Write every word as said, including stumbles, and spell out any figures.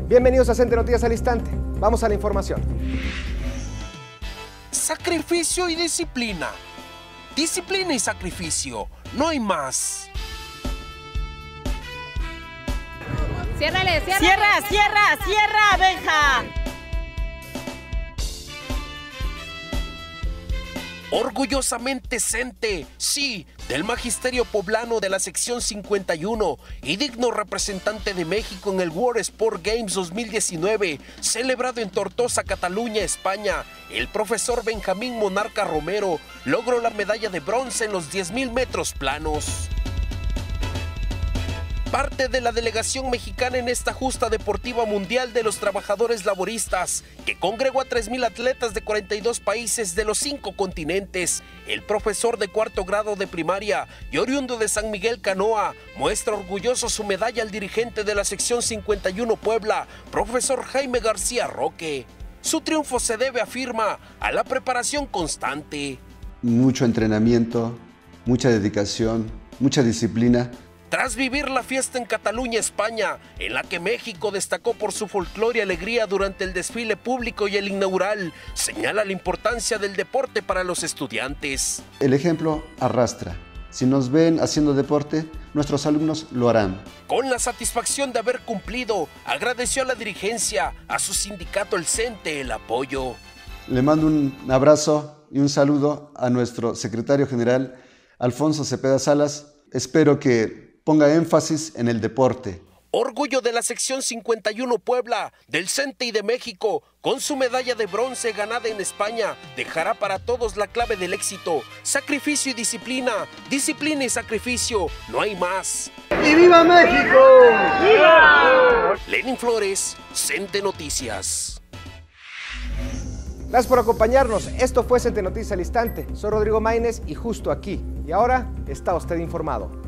Bienvenidos a Cente Noticias al Instante. Vamos a la información. Sacrificio y disciplina. Disciplina y sacrificio. No hay más. Ciérrale, ciérrale. Cierra, cierra, cierra, Benja. Orgullosamente Cente, sí, del Magisterio Poblano de la sección cincuenta y uno y digno representante de México en el World Sport Games dos mil diecinueve, celebrado en Tortosa, Cataluña, España, el profesor Benjamín Monarca Romero logró la medalla de bronce en los diez mil metros planos. Parte de la delegación mexicana en esta justa deportiva mundial de los trabajadores laboristas, que congregó a tres mil atletas de cuarenta y dos países de los cinco continentes. El profesor de cuarto grado de primaria y oriundo de San Miguel Canoa muestra orgulloso su medalla al dirigente de la sección cincuenta y uno Puebla, profesor Jaime García Roque. Su triunfo se debe, afirma, a la preparación constante. Mucho entrenamiento, mucha dedicación, mucha disciplina. Tras vivir la fiesta en Cataluña, España, en la que México destacó por su folclore y alegría durante el desfile público y el inaugural, señala la importancia del deporte para los estudiantes. El ejemplo arrastra. Si nos ven haciendo deporte, nuestros alumnos lo harán. Con la satisfacción de haber cumplido, agradeció a la dirigencia, a su sindicato el Cente, el apoyo. Le mando un abrazo y un saludo a nuestro secretario general, Alfonso Cepeda Salas. Espero que ponga énfasis en el deporte. Orgullo de la sección cincuenta y uno Puebla, del Cente y de México, con su medalla de bronce ganada en España, dejará para todos la clave del éxito. Sacrificio y disciplina, disciplina y sacrificio, no hay más. ¡Y viva México! ¡Viva! Lenin Flores, Cente Noticias. Gracias por acompañarnos. Esto fue Cente Noticias al Instante. Soy Rodrigo Maínez y justo aquí. Y ahora está usted informado.